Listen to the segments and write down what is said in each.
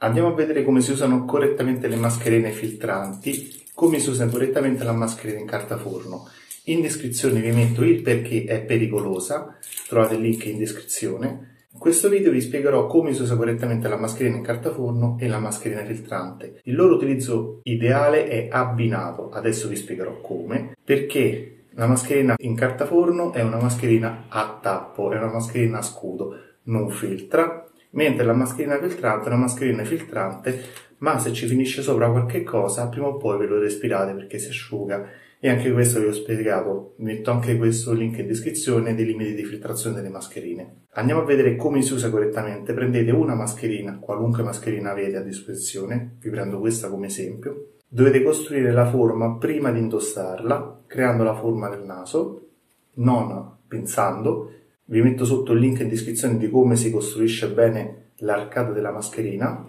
Andiamo a vedere come si usano correttamente le mascherine filtranti, come si usa correttamente la mascherina in carta forno. In descrizione vi metto il perché è pericolosa, trovate il link in descrizione. In questo video vi spiegherò come si usa correttamente la mascherina in carta forno e la mascherina filtrante. Il loro utilizzo ideale è abbinato, adesso vi spiegherò come, perché la mascherina in carta forno è una mascherina a tappo, è una mascherina a scudo, non filtra, mentre la mascherina filtrante è una mascherina filtrante, ma se ci finisce sopra qualche cosa, prima o poi ve lo respirate perché si asciuga. E anche questo vi ho spiegato, metto anche questo link in descrizione dei limiti di filtrazione delle mascherine. Andiamo a vedere come si usa correttamente. Prendete una mascherina, qualunque mascherina avete a disposizione, vi prendo questa come esempio. Dovete costruire la forma prima di indossarla, creando la forma del naso, non pensando. Vi metto sotto il link in descrizione di come si costruisce bene l'arcata della mascherina,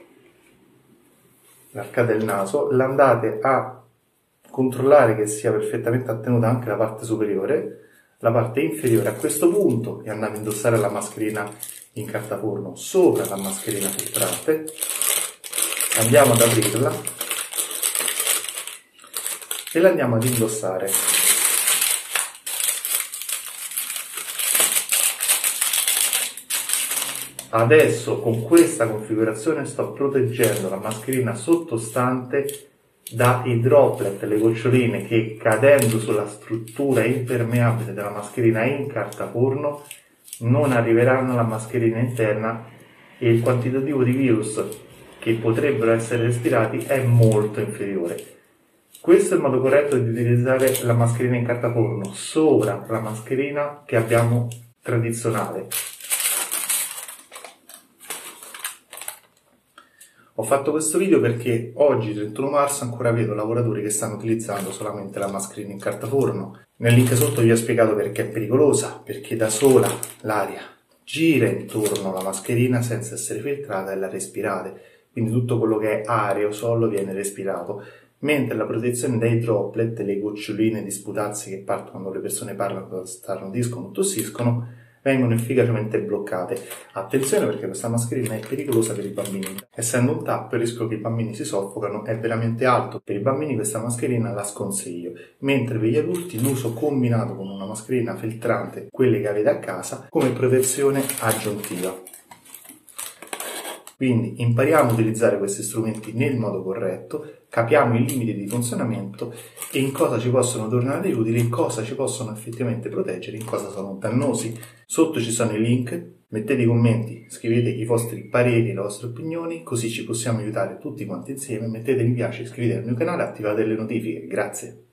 l'arcata del naso. L'andate a controllare che sia perfettamente attenuta anche la parte superiore, la parte inferiore a questo punto, e andate a indossare la mascherina in carta forno sopra la mascherina filtrante. Andiamo ad aprirla e la andiamo ad indossare. Adesso con questa configurazione sto proteggendo la mascherina sottostante dai droplet, le goccioline che cadendo sulla struttura impermeabile della mascherina in carta forno non arriveranno alla mascherina interna e il quantitativo di virus che potrebbero essere respirati è molto inferiore. Questo è il modo corretto di utilizzare la mascherina in carta forno sopra la mascherina che abbiamo tradizionale. Ho fatto questo video perché oggi, 31 marzo, ancora vedo lavoratori che stanno utilizzando solamente la mascherina in carta forno. Nel link sotto vi ho spiegato perché è pericolosa, perché da sola l'aria gira intorno alla mascherina senza essere filtrata e la respirate. Quindi tutto quello che è aerosol viene respirato. Mentre la protezione dai droplet, le goccioline di sputazzi che partono quando le persone parlano, starnutiscono o tossiscono, vengono efficacemente bloccate. Attenzione perché questa mascherina è pericolosa per i bambini. Essendo un tappo il rischio che i bambini si soffocano è veramente alto. Per i bambini questa mascherina la sconsiglio, mentre per gli adulti l'uso combinato con una mascherina filtrante, quelle che avete a casa, come protezione aggiuntiva. Quindi impariamo a utilizzare questi strumenti nel modo corretto, capiamo i limiti di funzionamento e in cosa ci possono tornare utili, in cosa ci possono effettivamente proteggere, in cosa sono dannosi. Sotto ci sono i link, mettete i commenti, scrivete i vostri pareri, le vostre opinioni, così ci possiamo aiutare tutti quanti insieme. Mettete mi piace, iscrivetevi al mio canale, attivate le notifiche. Grazie.